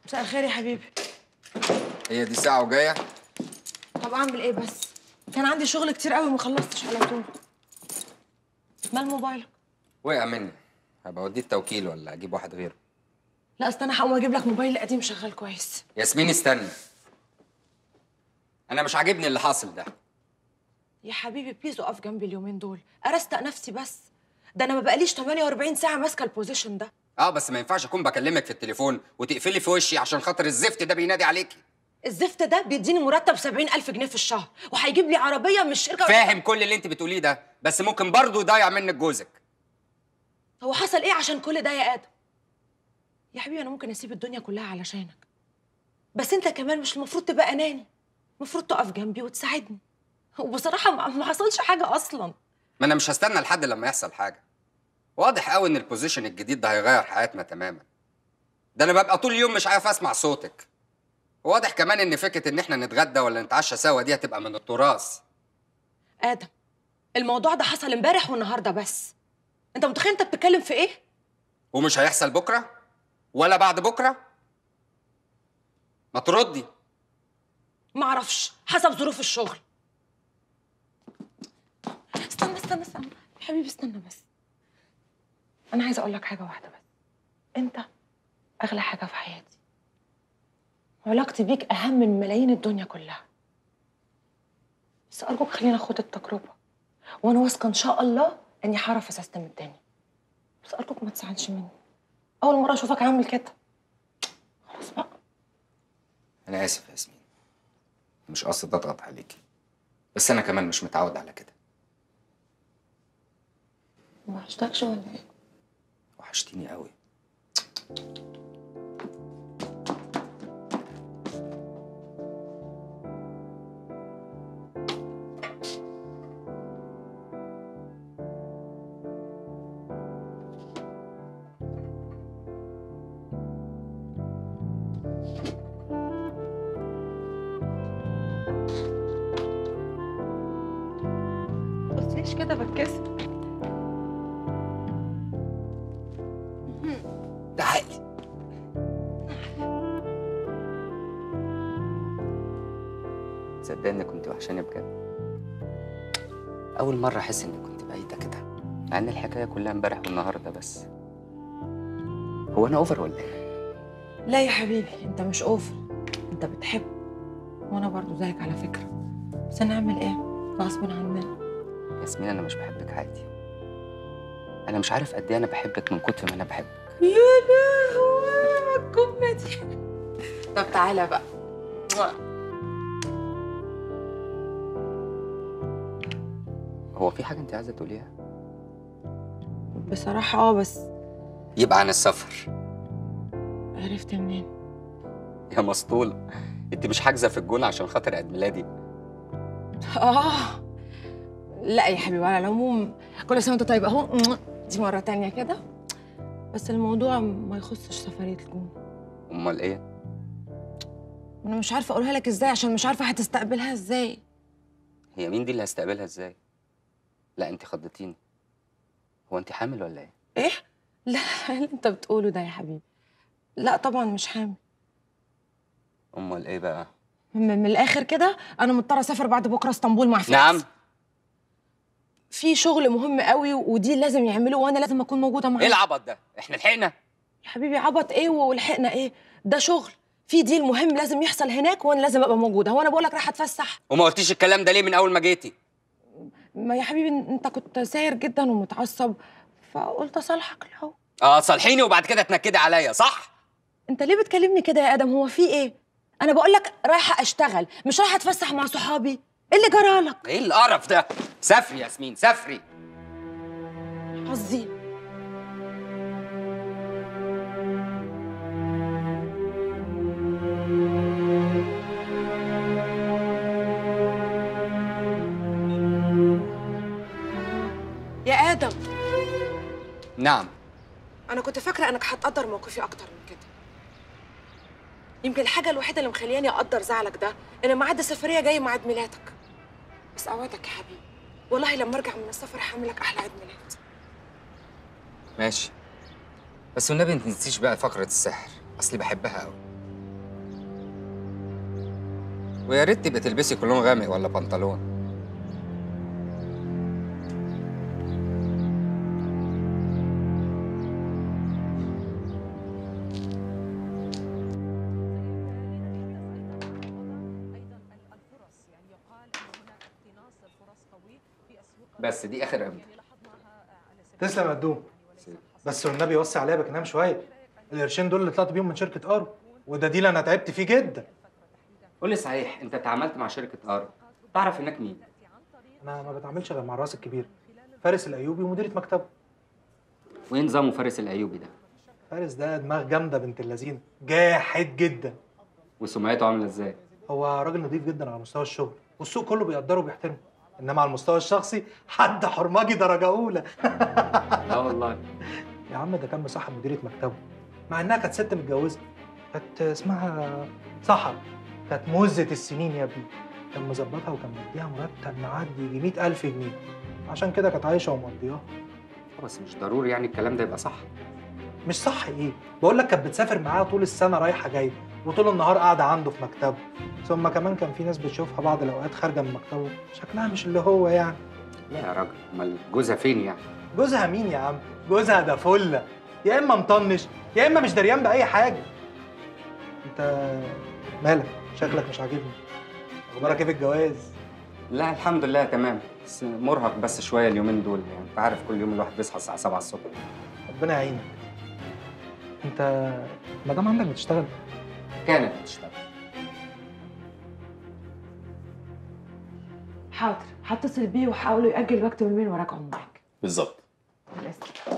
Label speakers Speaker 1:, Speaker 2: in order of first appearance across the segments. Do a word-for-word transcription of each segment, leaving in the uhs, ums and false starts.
Speaker 1: مساء الخير يا حبيبي.
Speaker 2: هي دي ساعة وجاية؟
Speaker 1: طب اعمل ايه بس؟ كان عندي شغل كتير قوي وما خلصتش على طول. مال موبايلك؟
Speaker 2: وقع مني. هبقى اوديه التوكيل ولا اجيب واحد غيره؟
Speaker 1: لا استنى، هقوم اجيب لك موبايل قديم شغال كويس.
Speaker 2: ياسمين استني. انا مش عاجبني اللي حاصل ده.
Speaker 1: يا حبيبي بليز اقف جنبي اليومين دول، ارستق نفسي بس. ده انا ما بقاليش ثمانية وأربعين ساعة ماسكة البوزيشن ده.
Speaker 2: اه بس ما ينفعش اكون بكلمك في التليفون وتقفلي في وشي عشان خاطر الزفت ده بينادي عليكي.
Speaker 1: الزفت ده بيديني مرتب سبعين ألف جنيه في الشهر، وهيجيب لي عربية من الشركة.
Speaker 2: فاهم كل اللي انت بتقوليه ده، بس ممكن برضه يضيع منك جوزك.
Speaker 1: هو حصل ايه عشان كل ده يا ادم؟ يا حبيبي انا ممكن اسيب الدنيا كلها علشانك، بس انت كمان مش المفروض تبقى اناني، المفروض تقف جنبي وتساعدني. وبصراحة ما حصلش حاجة اصلا.
Speaker 2: ما انا مش هستنى لحد لما يحصل حاجة. واضح قوي ان البوزيشن الجديد ده هيغير حياتنا تماما. ده انا ببقى طول اليوم مش عارف اسمع صوتك. واضح كمان ان فكرة ان احنا نتغدى ولا نتعشى سوا دي هتبقى من التراث.
Speaker 1: ادم، الموضوع ده حصل امبارح والنهارده بس. انت متخيل انت بتتكلم في ايه؟
Speaker 2: ومش هيحصل بكرة ولا بعد بكرة؟ ما تردي.
Speaker 1: ما اعرفش، حسب ظروف الشغل. استنى استنى استنى يا حبيبي، استنى بس. انا عايزه اقول لك حاجه واحده بس. انت اغلى حاجه في حياتي. علاقتي بيك اهم من ملايين الدنيا كلها. بس ارجوك خلينا ناخد التجربه، وانا واثقه ان شاء الله اني هعرف اسستم الدنيا. بس ارجوك ما تزعلش مني، اول مره اشوفك عامل كده. خلاص بقى.
Speaker 2: انا اسف يا ياسمين، مش قصدي اضغط عليكي، بس انا كمان مش متعود على كده.
Speaker 1: ما وحشتكش ولا ايه؟
Speaker 2: وحشتيني قوي.
Speaker 1: بصيش كده بتكسر.
Speaker 2: تعالي. تصدقني انك كنت وحشاني بجد. اول مره احس انك كنت بعيده كده، مع ان الحكايه كلها امبارح والنهارده بس. هو انا اوفر ولا ايه؟
Speaker 1: لا يا حبيبي، انت مش اوفر، انت بتحب، وانا برضو زيك على فكره. بس نعمل ايه؟ غصب عننا.
Speaker 2: ياسمين انا مش بحبك عادي. انا مش عارف قد ايه انا بحبك من كتر ما انا بحبك.
Speaker 1: يا لهوي الجمله دي. طب تعالى بقى.
Speaker 2: هو في حاجه انت عايزه تقوليها؟
Speaker 1: بصراحه اه، بس
Speaker 2: يبقى عن السفر.
Speaker 1: عرفت منين؟
Speaker 2: يا مسطوله، انت مش حاجزه في الجونه عشان خاطر عيد ميلادي؟
Speaker 1: اه لا يا حبيبي، على العموم كل سنه وانت طيب اهو. دي مره تانية كده، بس الموضوع ما يخصش سفريه الجونه.
Speaker 2: امال ايه؟
Speaker 1: انا مش عارفه اقولها لك ازاي، عشان مش عارفه هتستقبلها ازاي.
Speaker 2: هي مين دي اللي هستقبلها ازاي؟ لا انت خضتيني. هو انت حامل ولا ايه؟
Speaker 1: ايه؟ لا اللي انت بتقوله ده يا حبيبي، لا طبعا مش حامل.
Speaker 2: امال ايه بقى؟
Speaker 1: من, من الاخر كده، انا مضطره اسافر بعد بكره اسطنبول مع فارس.
Speaker 2: نعم.
Speaker 1: في شغل مهم قوي ودي لازم يعملوه، وانا لازم اكون موجوده معاه.
Speaker 2: ايه العبط ده؟ احنا لحقنا؟
Speaker 1: يا حبيبي عبط ايه ولحقنا ايه؟ ده شغل، في ديل مهم لازم يحصل هناك، وانا لازم ابقى موجوده. هو انا بقول لك رايحه اتفسح؟
Speaker 2: وما قلتيش الكلام ده ليه من اول ما جيتي؟
Speaker 1: ما يا حبيبي انت كنت ساير جدا ومتعصب، فقلت اصالحك الاول.
Speaker 2: اه صالحيني وبعد كده تنكدي عليا، صح؟
Speaker 1: انت ليه بتكلمني كده يا ادم؟ هو في ايه؟ انا بقول لك رايحه اشتغل، مش رايحه اتفسح مع صحابي. ايه اللي جرالك؟
Speaker 2: ايه القرف ده؟ سافري يا ياسمين سافري.
Speaker 1: حظي. يا ادم.
Speaker 2: نعم.
Speaker 1: انا كنت فاكره انك هتقدر موقفي اكتر من كده. يمكن الحاجه الوحيده اللي مخلياني اقدر زعلك ده ان ميعاد السفريه جاي ميعاد ميلادك. بس اوعدك يا حبيبي، والله لما ارجع من السفر هعمل لك احلى عيد ميلاد.
Speaker 2: ماشي، بس والنبي ما تنسيش بقى فقرة السحر، اصلي بحبها قوي. ويا ريت تبقي تلبسي كولون غامق ولا بنطلون. بس دي اخر امتى؟
Speaker 3: تسلم يا قدوم. بس والنبي وصي عليا بكنام شويه. القرشين دول اللي طلعت بيهم من شركه ارو، وده ديل انا تعبت فيه جدا.
Speaker 2: قول لي صحيح، انت اتعاملت مع شركه ارو، تعرف هناك مين؟
Speaker 3: انا ما بتعاملش غير مع الراس الكبير، فارس الايوبي ومديره مكتبه.
Speaker 2: وايه نظامه فارس الايوبي ده؟
Speaker 3: فارس ده دماغ جامده بنت اللذينه، جاحد جدا.
Speaker 2: وسمعته عامله ازاي؟
Speaker 3: هو راجل نظيف جدا على مستوى الشغل، والسوق كله بيقدره وبيحترمه، انما على المستوى الشخصي حد حرمجي درجه اولى.
Speaker 2: لا والله.
Speaker 3: يا عم ده كان مصاحب مديره مكتبه، مع انها كانت ست متجوزه، كانت اسمها سحر، كانت مزة السنين يا ابني. كان مظبطها وكان مديها مرتب معدي يجي مئة ألف جنيه، عشان كده كانت عايشه ومقضياها.
Speaker 2: بس مش ضروري يعني الكلام ده يبقى صح.
Speaker 3: مش صح ايه؟ بقول لك كانت بتسافر معاه طول السنه رايحه جايه، وطول النهار قاعده عنده في مكتبه. ثم كمان كان في ناس بتشوفها بعض الاوقات خارجه من مكتبه، شكلها مش اللي هو يعني.
Speaker 2: لا يا راجل، امال جوزها فين يعني؟
Speaker 3: جوزها مين يا عم؟ جوزها ده فله، يا اما مطنش يا اما مش دريان باي حاجه. انت مالك؟ شكلك مش عاجبني. اخبارك ايه في الجواز؟
Speaker 2: لا الحمد لله تمام، بس مرهق بس شويه اليومين دول، يعني انت عارف كل يوم الواحد بيصحى الساعه سبعة الصبح.
Speaker 3: ربنا يعينك. انت المدام عندك بتشتغل؟
Speaker 2: كانت بتشتغل.
Speaker 1: حاضر، هتصل بيه وحاولوا يأجل الوقت من وراجعوا معاك.
Speaker 4: بالظبط.
Speaker 1: بالاسم.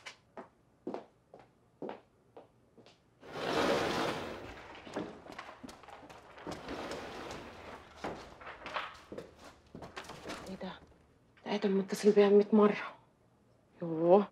Speaker 1: ايه ده؟ ده ادم متصل بيها مية مرة. يوه.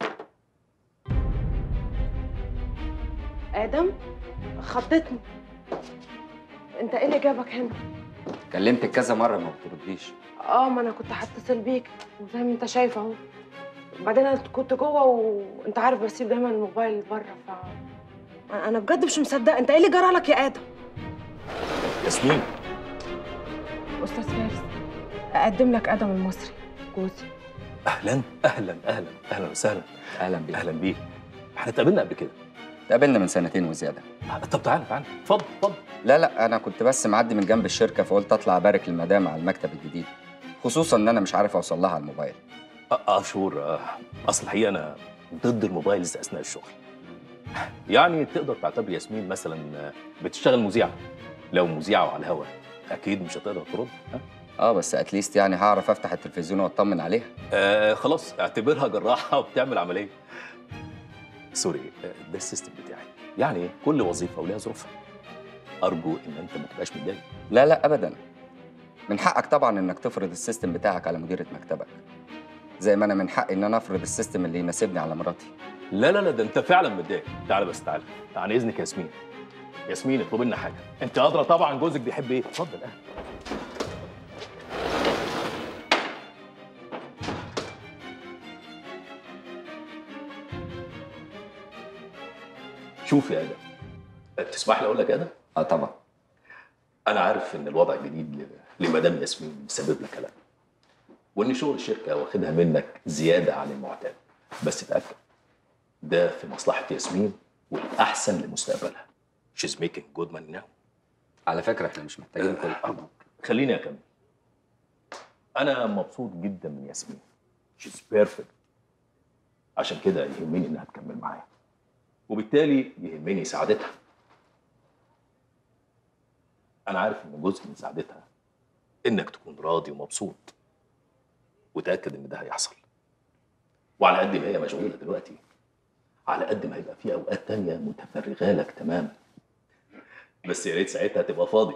Speaker 1: ادم خضتني. انت ايه اللي جابك هنا؟
Speaker 2: كلمتك كذا مره ما بترديش.
Speaker 1: اه، ما انا كنت هتصل بيك وزي ما انت شايف اهو. وبعدين انا كنت جوه وانت عارف بسيب دايما الموبايل بره، ف انا بجد مش مصدقه. انت ايه اللي جرى لك يا ادم؟
Speaker 4: ياسمين.
Speaker 1: استاذ فارس، اقدم لك ادم المصري جوزي.
Speaker 4: اهلا اهلا اهلا اهلا وسهلا.
Speaker 2: اهلا بيك.
Speaker 4: اهلا بيك. احنا اتقابلنا قبل كده.
Speaker 2: اتقابلنا من سنتين وزياده.
Speaker 4: طب تعالى تعالى اتفضل اتفضل.
Speaker 2: لا لا، انا كنت بس معدي من جنب الشركه فقلت اطلع ابارك المدام على المكتب الجديد، خصوصا ان انا مش عارف اوصل لها على الموبايل.
Speaker 4: اه, آه شور. آه. اصل الحقيقه انا ضد الموبايلز اثناء الشغل. يعني تقدر تعتبر ياسمين مثلا بتشتغل مذيعه. لو مذيعه وعلى الهوا اكيد مش هتقدر ترد. ها
Speaker 2: اه بس اتليست يعني هعرف افتح التلفزيون واطمن عليها.
Speaker 4: آه خلاص اعتبرها جراحه وبتعمل عمليه. سوري، ده السيستم بتاعي، يعني كل وظيفه ولها ظروفها. ارجو ان انت ما تبقاش متضايق.
Speaker 2: لا لا ابدا، من حقك طبعا انك تفرض السيستم بتاعك على مديره مكتبك، زي ما انا من حقي ان انا افرض السيستم اللي يناسبني على مراتي.
Speaker 4: لا لا لا، ده انت فعلا متضايق. تعالى بس تعالى، عن اذنك يا ياسمين. ياسمين اطلب لنا حاجه، انت ادرى طبعا جوزك بيحب ايه. اتفضل. اهلا. شوف يا ادم، تسمح لي اقول لك يا ادم؟
Speaker 2: اه طبعا.
Speaker 4: انا عارف ان الوضع الجديد لمدام ياسمين مسبب لك قلق، وان شغل الشركه واخدها منك زياده عن المعتاد، بس اتاكد ده في مصلحه ياسمين والاحسن لمستقبلها. She's making good money now.
Speaker 2: على فكره احنا مش محتاجين كل
Speaker 4: أه خليني اكمل. انا مبسوط جدا من ياسمين. She's perfect. عشان كده يهمني انها تكمل معايا، وبالتالي يهمني سعادتها. انا عارف ان جزء من سعادتها انك تكون راضي ومبسوط، وتاكد ان ده هيحصل. وعلى قد ما هي مشغوله دلوقتي، على قد ما هيبقى في اوقات تانية متفرغه لك تماما. بس يا ريت ساعتها تبقى فاضي.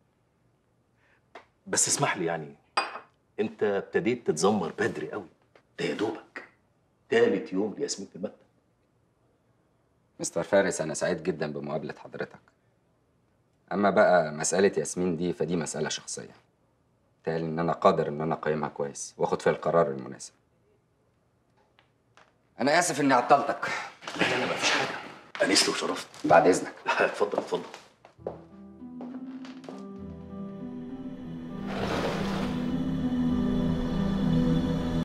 Speaker 4: بس اسمح لي، يعني انت ابتديت تتذمر بدري قوي. ده يا دوبك تالت يوم لياسمين في المكتب.
Speaker 2: مستر فارس، انا سعيد جدا بمقابله حضرتك. اما بقى مساله ياسمين دي فدي مساله شخصيه، بالتالي ان انا قادر ان انا اقيمها كويس واخد فيها القرار المناسب. انا اسف اني عطلتك.
Speaker 4: لا لا لا، مفيش حاجه. انست وشرفت.
Speaker 2: بعد اذنك.
Speaker 4: اتفضل اتفضل.